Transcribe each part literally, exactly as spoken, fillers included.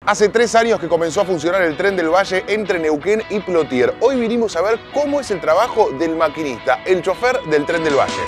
Hace tres años que comenzó a funcionar el Tren del Valle entre Neuquén y Plotier. Hoy vinimos a ver cómo es el trabajo del maquinista, el chofer del Tren del Valle.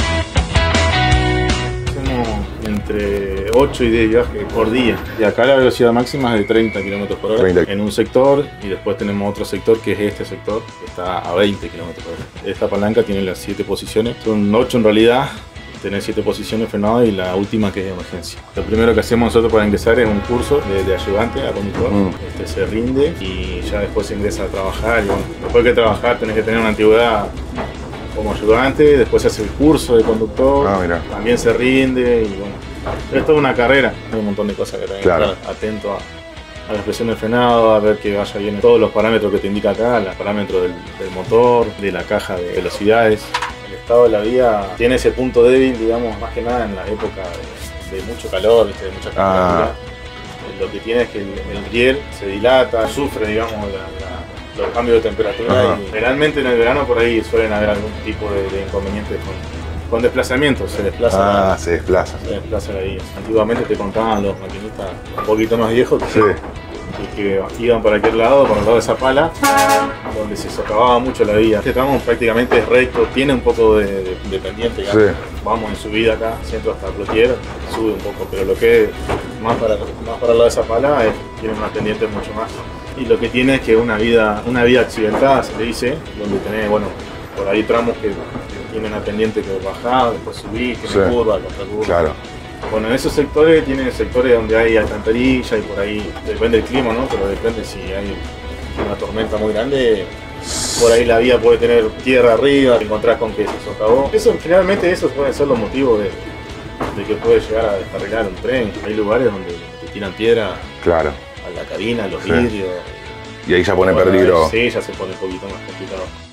Hacemos entre ocho y diez viajes por día. Y acá la velocidad máxima es de treinta kilómetros por hora treinta. en un sector, y después tenemos otro sector que es este sector, que está a veinte kilómetros por hora. Esta palanca tiene las siete posiciones, son ocho en realidad. Tener siete posiciones frenadas y la última que es de emergencia. Lo primero que hacemos nosotros para ingresar es un curso de, de ayudante a conductor. Mm. Este se rinde y ya después se ingresa a trabajar. Y bueno, después de trabajar tenés que tener una antigüedad como ayudante, después se hace el curso de conductor, ah, mira. También se rinde y bueno. Pero es toda una carrera, hay un montón de cosas que tenés claro. que estar atento a, a la expresión del frenado, a ver que vaya bien todos los parámetros que te indica acá, los parámetros del, del motor, de la caja de velocidades. El estado de la vía tiene ese punto débil, digamos, más que nada en la época de, de mucho calor, de mucha temperatura. Ah. Lo que tiene es que el, el riel se dilata, sufre, digamos, la, la, los cambios de temperatura. Y generalmente en el verano por ahí suelen haber algún tipo de, de inconvenientes con, con desplazamiento, se desplaza. Ah, la, se desplaza. Se desplaza la vía. Antiguamente te contaban los maquinistas un poquito más viejos que, sí. que, que iban para aquel lado, para el lado de esa pala, donde se socavaba mucho la vía. Este tramo prácticamente es recto, tiene un poco de, de, de pendiente. Sí. Vamos en subida acá, centro hasta Plotier, sube un poco, pero lo que es más para, más para el lado de esa pala es, tiene una pendiente mucho más. Y lo que tiene es que una vida, una vida accidentada, se le dice, donde tenés, bueno, por ahí tramos que, que tienen una pendiente que bajás, después subís, que sí. curva, contra curva. Claro. Bueno, en esos sectores tienen sectores donde hay alcantarilla y por ahí, depende del clima, ¿no? Pero depende si hay una tormenta muy grande, por ahí la vía puede tener tierra arriba, te encontrás con que se socavó. Eso, generalmente esos pueden ser los motivos de, de que puede llegar a descarrilar un tren. Hay lugares donde te tiran piedra claro. a la cabina, a los sí. vidrios. Y ahí ya pone peligro. Sí, ya se pone un poquito más complicado.